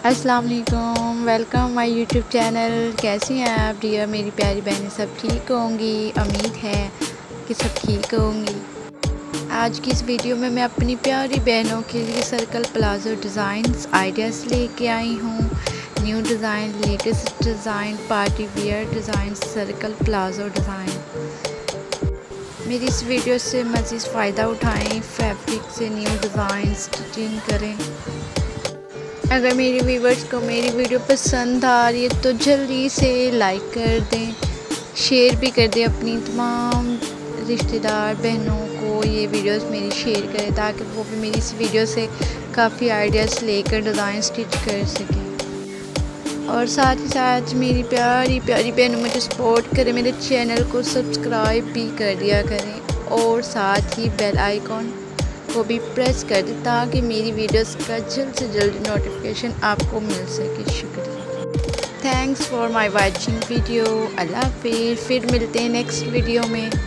अस्सलाम वालेकुम, welcome my YouTube channel. कैसी हैं आप डियर मेरी प्यारी बहनें? सब ठीक होंगी, उम्मीद है कि सब ठीक होंगी। आज की इस वीडियो में मैं अपनी प्यारी बहनों के लिए सर्कल प्लाज़ो डिज़ाइंस आइडियाज़ लेके आई हूँ। New design, latest design, party wear design, circle palazzo design. मेरी इस वीडियो से मज़ीद फ़ायदा उठाएं, फैब्रिक से न्यू डिज़ाइन स्टिचिंग करें। अगर मेरे व्यूवर्स को मेरी वीडियो पसंद आ रही है तो जल्दी से लाइक कर दें, शेयर भी कर दें, अपनी तमाम रिश्तेदार बहनों को ये वीडियोस मेरी शेयर करें ताकि वो भी मेरी इस वीडियो से काफ़ी आइडियाज़ लेकर डिज़ाइन स्टिच कर सकें। और साथ ही साथ मेरी प्यारी प्यारी बहनों मुझे सपोर्ट करें, मेरे चैनल को सब्सक्राइब भी कर दिया करें और साथ ही बेल आइकॉन को भी प्रेस कर दें ताकि मेरी वीडियोस का जल्द से जल्द नोटिफिकेशन आपको मिल सके। शुक्रिया। Thanks for my watching video. अल्लाह हाफिज़। फिर मिलते हैं नेक्स्ट वीडियो में।